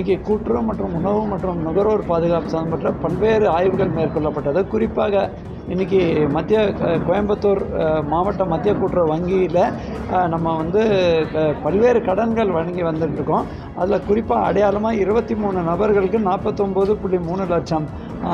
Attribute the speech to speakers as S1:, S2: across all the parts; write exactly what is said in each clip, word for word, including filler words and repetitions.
S1: இன்றைக்கி கூட்டுறவு மற்றும் உணவு மற்றும் நுகர்வோர் பாதுகாப்பு சம்பந்தப்பட்ட பல்வேறு ஆய்வுகள் மேற்கொள்ளப்பட்டது. குறிப்பாக இன்றைக்கி மத்திய கோயம்புத்தூர் மாவட்ட மத்திய கூட்டுறவு வங்கியில் நம்ம வந்து பல்வேறு கடன்கள் வழங்கி வந்துட்டுருக்கோம். அதில் குறிப்பாக அடையாளமாக இருபத்தி மூணு நபர்களுக்கு நாற்பத்தொம்போது புள்ளி மூணு லட்சம்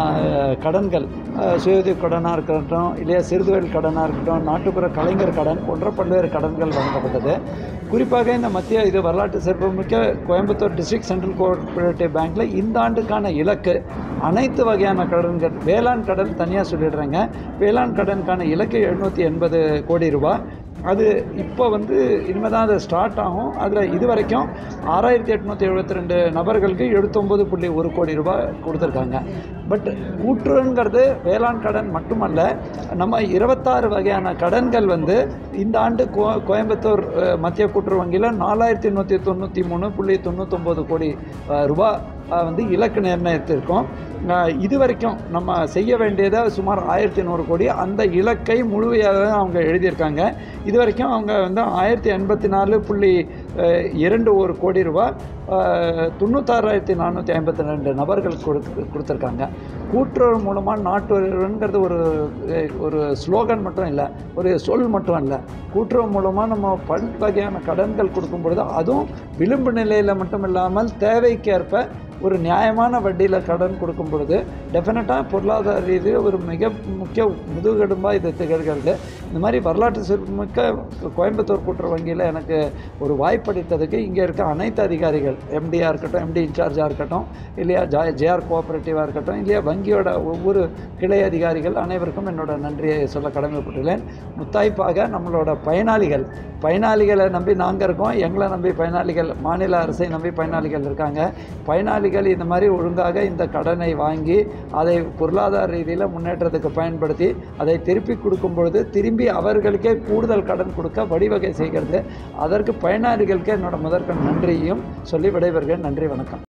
S1: கடன்கள், சுயஉதவி கடனாக இருக்கட்டும், இல்லையா சிறுதொழில் கடனாக இருக்கட்டும், நாட்டுப்புற கலைஞர் கடன் போன்ற பல்வேறு கடன்கள் வழங்கப்பட்டது. குறிப்பாக இந்த மத்திய இது வரலாற்று சிறப்புமிக்க கோயம்புத்தூர் டிஸ்ட்ரிக்ட் சென்ட்ரல் கோஆப்ரேட்டிவ் பேங்க்கில் இந்த ஆண்டுக்கான இலக்கு அனைத்து வகையான கடன்கள், வேளாண் கடன் தனியாக சொல்லிடுறேங்க, வேளாண் கடனுக்கான இலக்கு எழுநூற்றி எண்பது கோடி ரூபாய். அது இப்போ வந்து இனிமேல் தான் அது ஸ்டார்ட் ஆகும். அதில் இது வரைக்கும் ஆறாயிரத்தி எட்நூற்றி எழுபத்தி ரெண்டு நபர்களுக்கு எழுபத்தொம்போது புள்ளி ஒரு கோடி ரூபாய் கொடுத்துருக்காங்க. பட் கூட்டுறவுங்கிறது வேளாண் கடன் மட்டுமல்ல, நம்ம இருபத்தாறு வகையான கடன்கள் வந்து இந்த ஆண்டு கோ கோயம்புத்தூர் மத்திய கூட்டுறவு வங்கியில் நாலாயிரத்தி நூற்றி தொண்ணூற்றி மூணு புள்ளி தொண்ணூத்தொம்பது கோடி ரூபாய் வந்து இலக்கு நிர்ணயித்திருக்கோம். இது வரைக்கும் நம்ம செய்ய வேண்டியதை சுமார் ஆயிரத்தி நூறு கோடி, அந்த இலக்கை முழுமையாக அவங்க எழுதியிருக்காங்க. இது வரைக்கும் அவங்க வந்து ஆயிரத்தி எண்பத்தி நாலு புள்ளி இரண்டு ஒரு கோடி ரூபாய் தொண்ணூத்தாறாயிரத்தி நானூற்றி ஐம்பத்தி ரெண்டு நபர்கள் கொடுத்து கொடுத்துருக்காங்க. கூட்டுறவு மூலமாக நாட்டுங்கிறது ஒரு ஒரு ஸ்லோகன் மட்டும் இல்லை, ஒரு சொல் மட்டும் இல்லை. கூட்டுறவு மூலமாக நம்ம பல் வகையான கடன்கள் கொடுக்கும் பொழுது அதுவும் விளிம்பு நிலையில் மட்டும் இல்லாமல் தேவைக்கேற்ப ஒரு நியாயமான வட்டியில் கடன் கொடுக்கும் பொழுது டெஃபினட்டாக பொருளாதார ரீதியில் ஒரு மிக முக்கிய முதுகெலும்பாக இது திகழ்கிறது. இந்த மாதிரி வரலாற்று சிறப்புமிக்க கோயம்புத்தூர் கூட்டுறவு வங்கியில் எனக்கு ஒரு வாய்ப்பளித்ததுக்கு இங்கே இருக்க அனைத்து அதிகாரிகள், எம்டியாக இருக்கட்டும், எம்டி இன்சார்ஜாக இருக்கட்டும், இல்லையா ஜா ஜேஆர் கோஆப்ரேட்டிவாக இருக்கட்டும், இல்லையா வங்கியோட ஒவ்வொரு கிளை அதிகாரிகள் அனைவருக்கும் என்னோட நன்றியை சொல்ல கடமைப்பட்டுள்ளேன். முத்தாய்ப்பாக நம்மளோட பயனாளிகள் பயனாளிகளை நம்பி நாங்கள் இருக்கோம், எங்களை நம்பி பயனாளிகள், மாநில அரசை நம்பி பயனாளிகள் இருக்காங்க. பயனாளிகள் இந்த மாதிரி ஒழுங்காக இந்த கடனை வாங்கி அதை பொருளாதார ரீதியில் முன்னேற்றத்துக்கு பயன்படுத்தி அதை திருப்பி கொடுக்கும் பொழுது திரும்பி அவர்களுக்கே கூடுதல் கடன் கொடுக்க வழிவகை செய்கிறது. அதற்கு பயனாளிகளுக்கு என்னோட முதற்கண் நன்றியையும் சொல்லி விடைபெறுகிறேன். நன்றி, வணக்கம்.